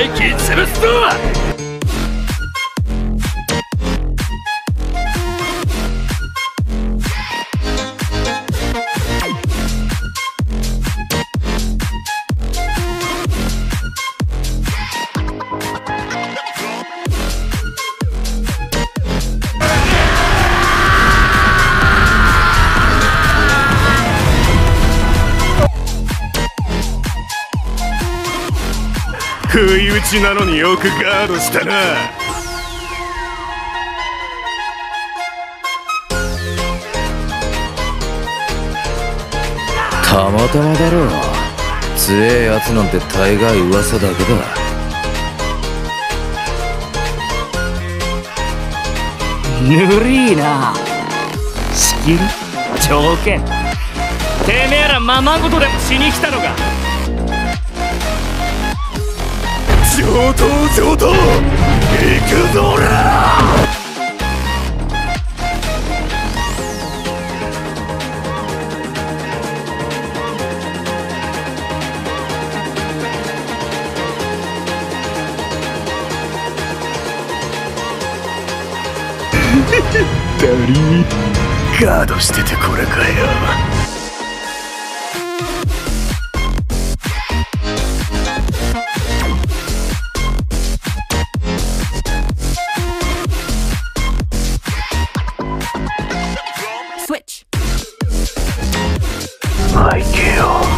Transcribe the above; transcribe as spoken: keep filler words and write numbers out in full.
大気潰すぞ。不意打ちなのによくガードしたな。 たまたまだろう。強えやつなんて大概噂だけだ。 ぬりーな。仕切り条件てめえらままごとでもしに来たのか。 上等上等、行くぞ俺ら。ダリーガードしててこれかよ。 Switch. I kill.